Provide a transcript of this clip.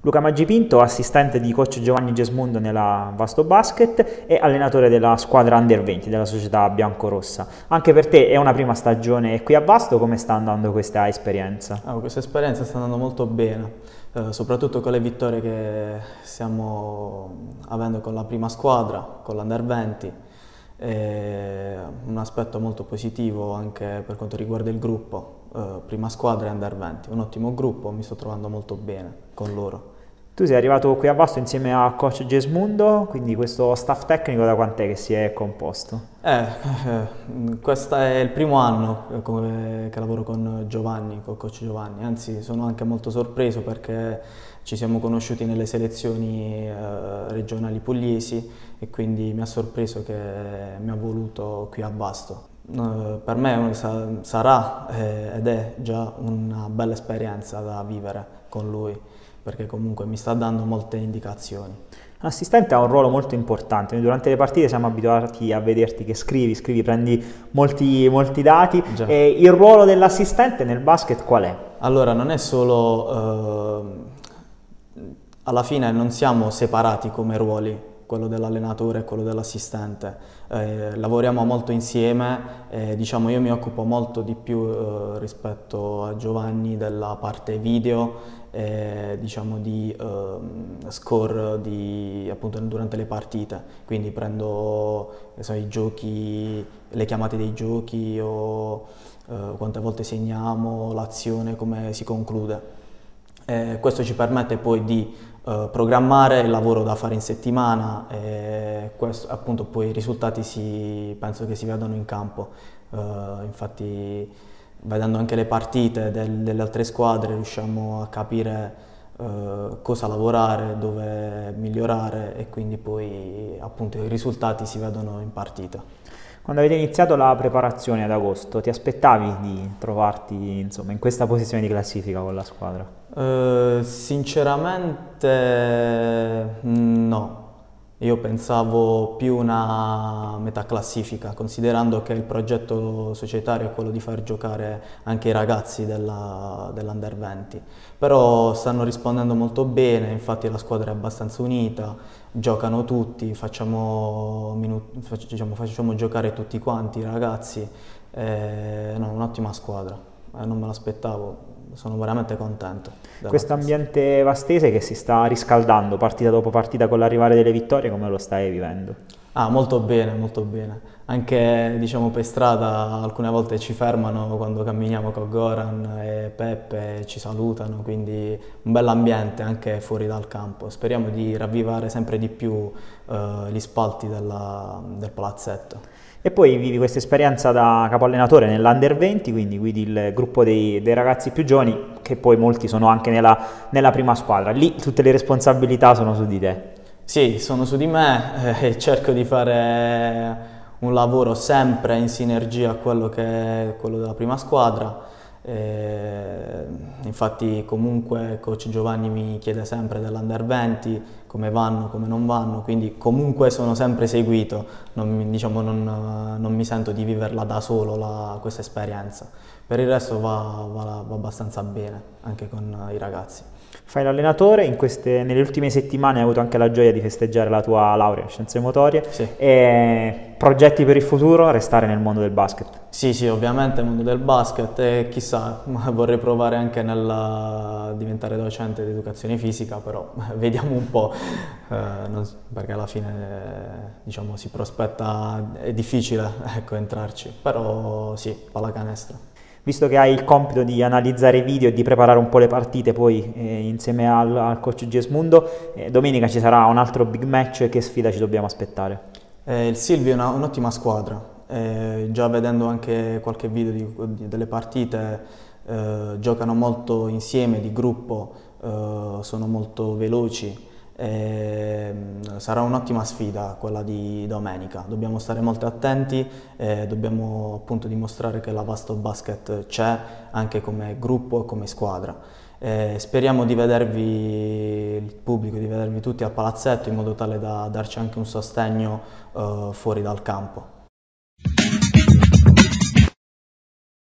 Luca Maggipinto, assistente di coach Giovanni Gesmundo nella Vasto Basket e allenatore della squadra Under 20 della società biancorossa. Anche per te è una prima stagione qui a Vasto, come sta andando questa esperienza? Questa esperienza sta andando molto bene, soprattutto con le vittorie che stiamo avendo con la prima squadra, con l'Under 20. Un aspetto molto positivo anche per quanto riguarda il gruppo, prima squadra e Under 20, un ottimo gruppo, mi sto trovando molto bene con loro. Tu sei arrivato qui a Vasto insieme a coach Gesmundo, quindi questo staff tecnico da quant'è che si è composto? Questo è il primo anno che lavoro con Giovanni, con coach Giovanni, anzi sono anche molto sorpreso perché ci siamo conosciuti nelle selezioni regionali pugliesi e quindi mi ha sorpreso che mi ha voluto qui a Vasto. Per me sarà ed è già una bella esperienza da vivere con lui, perché comunque mi sta dando molte indicazioni. L'assistente ha un ruolo molto importante. Noi durante le partite siamo abituati a vederti che scrivi, prendi molti dati. E il ruolo dell'assistente nel basket qual è? Allora, non è solo... alla fine non siamo separati come ruoli, quello dell'allenatore e quello dell'assistente. Lavoriamo molto insieme, diciamo io mi occupo molto di più rispetto a Giovanni della parte video, diciamo di score appunto durante le partite, quindi prendo i giochi, le chiamate dei giochi o quante volte segniamo, l'azione, come si conclude. Questo ci permette poi di programmare il lavoro da fare in settimana e questo, appunto, poi i risultati penso che si vedano in campo. Infatti vedendo anche le partite delle altre squadre riusciamo a capire cosa lavorare, dove migliorare e quindi poi appunto i risultati si vedono in partita. Quando avete iniziato la preparazione ad agosto, ti aspettavi di trovarti insomma, in questa posizione di classifica con la squadra? Sinceramente no, io pensavo più una metà classifica, considerando che il progetto societario è quello di far giocare anche i ragazzi dell'Under 20, però stanno rispondendo molto bene, infatti la squadra è abbastanza unita, giocano tutti, facciamo giocare tutti quanti i ragazzi, no, un'ottima squadra, non me l'aspettavo. Sono veramente contento. Questo ambiente vastese che si sta riscaldando partita dopo partita con l'arrivare delle vittorie, come lo stai vivendo? Molto bene, molto bene. Anche diciamo per strada alcune volte ci fermano quando camminiamo con Goran e Peppe, ci salutano, quindi un bell'ambiente anche fuori dal campo. Speriamo di ravvivare sempre di più gli spalti del palazzetto. E poi vivi questa esperienza da capo allenatore nell'Under 20, quindi guidi il gruppo dei ragazzi più giovani, che poi molti sono anche nella prima squadra. Lì tutte le responsabilità sono su di te. Sì, sono su di me e cerco di fare un lavoro sempre in sinergia a quello che è quello della prima squadra. Infatti comunque coach Giovanni mi chiede sempre dell'Under 20 come vanno, come non vanno, quindi comunque sono sempre seguito, non mi sento di viverla da solo questa esperienza. Per il resto va abbastanza bene anche con i ragazzi. Fai l'allenatore, nelle ultime settimane hai avuto anche la gioia di festeggiare la tua laurea in scienze motorie. Sì. E progetti per il futuro? Restare nel mondo del basket? Sì, ovviamente nel mondo del basket e chissà, vorrei provare anche nel diventare docente di educazione fisica, però vediamo un po', perché alla fine diciamo, si prospetta, è difficile ecco, entrarci, però sì, pallacanestro. Visto che hai il compito di analizzare i video e di preparare un po' le partite poi insieme al coach Gesmundo, domenica ci sarà un altro big match, che sfida ci dobbiamo aspettare? Il Silvio è un'ottima squadra, già vedendo anche qualche video delle partite, giocano molto insieme, di gruppo, sono molto veloci. Sarà un'ottima sfida quella di domenica, dobbiamo stare molto attenti, dobbiamo appunto dimostrare che la Vasto Basket c'è anche come gruppo e come squadra. Speriamo di vedervi, il pubblico, di vedervi tutti al palazzetto in modo tale da darci anche un sostegno fuori dal campo.